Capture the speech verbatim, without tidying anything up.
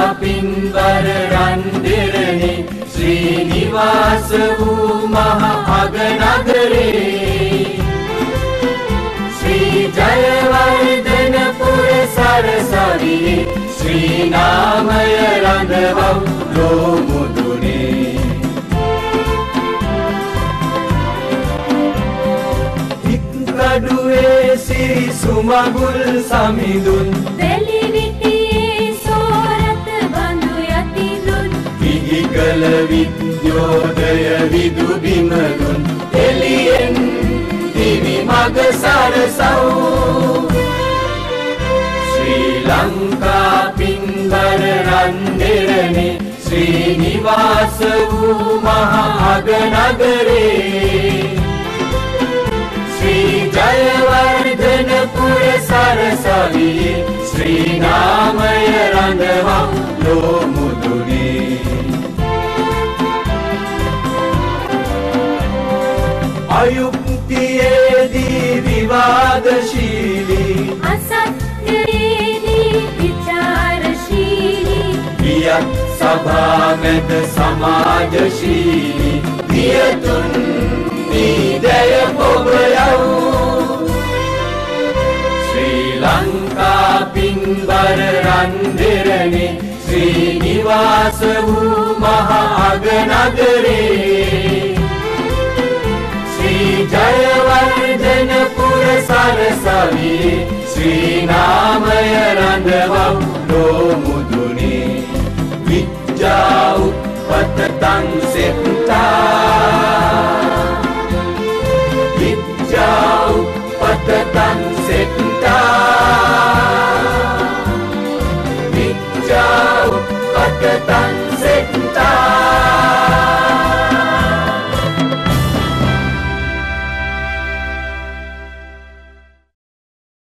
පින්බර රන්දිරණි ශ්‍රීනිවාස වූ මහ අගනගරේ ශ්‍රී ජයවර්ධනපුර සරසවියේ ශ්‍රී නාමය රඳවව් ලෝමුදුනේ හික්කඩුවේ සිරි සුමගුල් සමිඳුන් කල විද්‍යෝදය විදු බිමදුන් එළියෙන් දිවි මග සරසව් ශ්‍රී ලංකා පින්බර රන්දිරණි ශ්‍රීනිවාස වූ මහ අගනගරේ ශ්‍රී ජයවර්ධනපුර සරසවියේ ශ්‍රී නාමය රඳවව් ලෝමුදුනේ අයුක්තියේදී විවාදශීලී අසත්‍යයේදී විචාරශීලී වියත් සභාමෙත සමාජශීලී වියතුන් නීදය පොබයව් ශ්‍රී ලංකා පින්බර රන්දිරණි ශ්‍රීනිවාස වූ මහ අගනගරේ ජයවර්ධනපුර සරසවියේ ශ්‍රී නාමය රඳවව් ලෝමුදුනේ විද්‍යා උප්පතං සෙට්ටා විද්‍යා උප්පතං සෙට්ටා විද්‍යා උප්පතං